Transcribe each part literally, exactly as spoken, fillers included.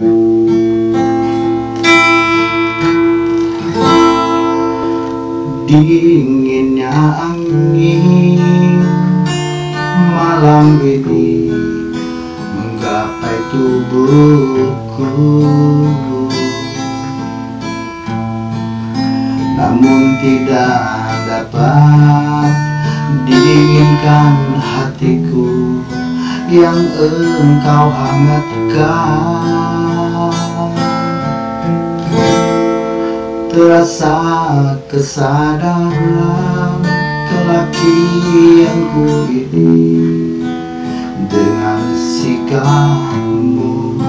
Dinginnya angin malam ini menggapai tubuhku, namun tidak dapat dinginkan hatiku yang engkau hangatkan. Terasa kesadaran kelakianku ini dengan sikapmu,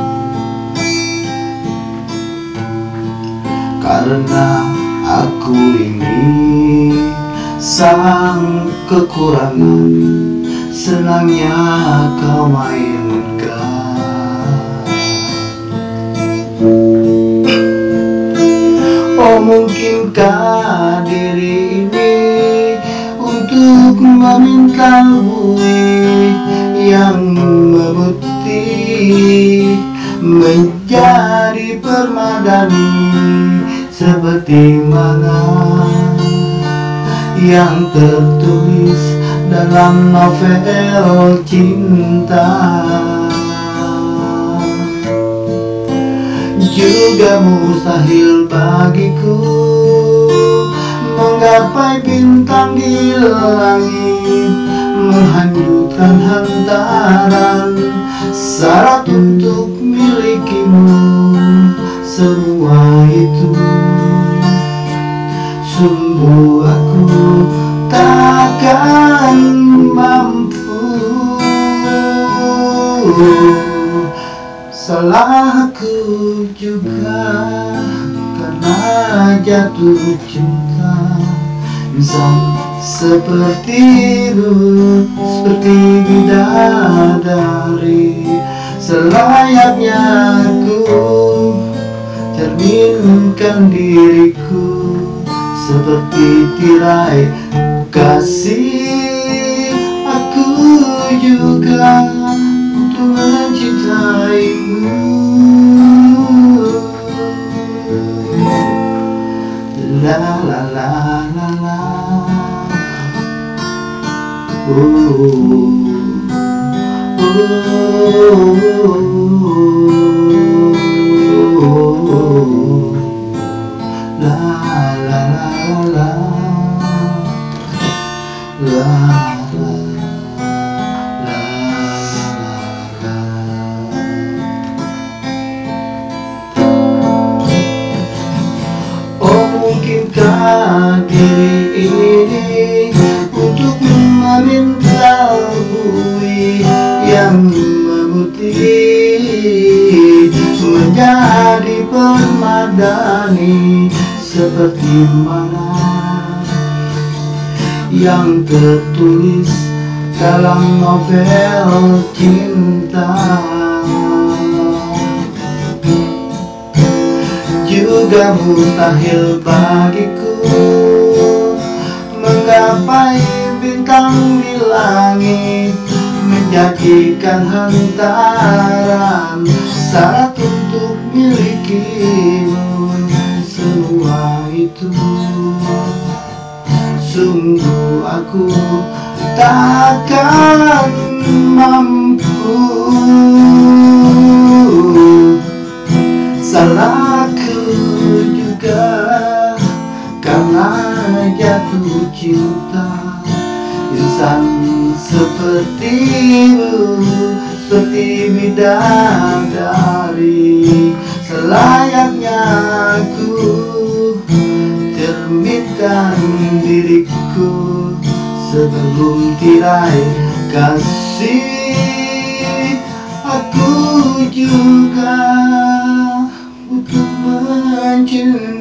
karena aku ini sang kekurangan, senangnya kau mainkan. Oh, mungkinkah diri ini untuk meminta buih yang memutih menjadi permadani, seperti mana yang tertulis dalam novel cinta. Juga mustahil bagiku menggapai bintang di langit, menghanyutkan hantaran syarat untuk milikimu. Semua itu sungguh aku takkan mampu. Salahku juga karena jatuh cinta insan sepertimu, seperti bidadari. Selayaknya aku cerminkan diriku seperti tirai kasih. Aku juga untuk mencintaimu. La la la la la. Oh, oh, oh, oh. La la la la la la. Mungkinkah diri ini untuk meminta buih yang memutih menjadi permadani, seperti mana yang tertulis dalam novel cinta. Juga mustahil bagiku menggapai bintang di langit, menjadikan hantaran syarat untuk milikimu. Semua itu sungguh aku takkan mampu. Salahku juga karena jatuh cinta insan sepertimu, seperti bidadari. Selayaknya aku cerminkan diriku sebelum tirai kasih. Aku juga untuk mencintai.